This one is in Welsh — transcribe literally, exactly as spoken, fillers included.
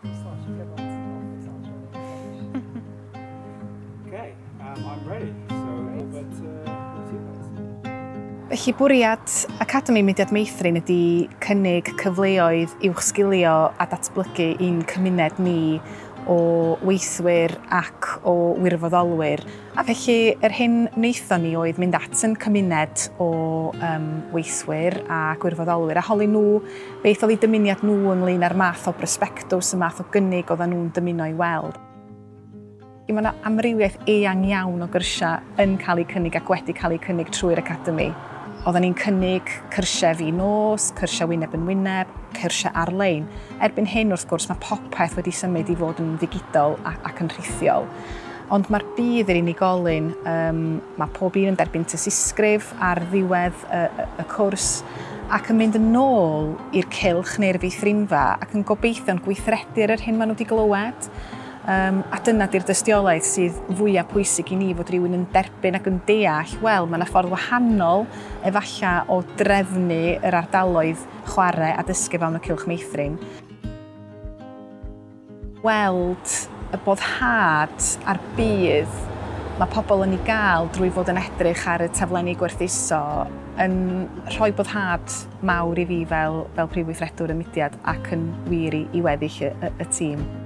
Okay, um, I'm ready. So, over to you guys. Felly bwriad Academi Mudiad Meithrin ydy cynnig cyfleoedd uwch sgilio a datblygu i'n cymuned ni o weithwyr ac o wirfoddolwyr. A felly yr hyn wnaethon ni oedd mynd at yn cymuned o um, weithwyr a gwirfoddolwyr a holi nhw beth oedd eu dymuniad nhw ynglyn â'r math o brosbectws, y math o gynnig oedden nhw'n dymuno i weld. Mae yna amrywiaeth eang iawn o gyrsiau yn cael eu cynnig ac wedi cael eu cynnig trwy'r Academi. Oedden ni'n cynnig cyrsiau fi nos, cyrsiau wyneb yn wyneb, cyrsiau ar-lein. Erbyn hyn wrth gwrs mae popeth wedi symud i fod yn ddigidol ac yn rhithiol. Ond mae'r bydd yr unigolyn, um, mae pob un yn derbyn tysysgrif ar ddiwedd y, y, y cwrs ac yn mynd yn ôl i'r cylch neu'r feithrinfa ac yn gobeithio'n gweithredu'r yr hyn maen nhw wedi glywed. Um, a dyna di'r dystiolaeth sydd fwyaf pwysig i ni fod rhywun yn derbyn ac yn deall, wel, mae yna ffordd wahanol efalla o drefnu yr ardaloedd chwarae a dysgu fewn y cylch meithrin. Weld y boddhad a'r bydd mae pobl yn ei gael drwy fod yn edrych ar y taflenni gwerthuso yn rhoi boddhad mawr i fi fel, fel prif weithredwr y mudiad ac yn wir i, i weddill y, y, y tîm.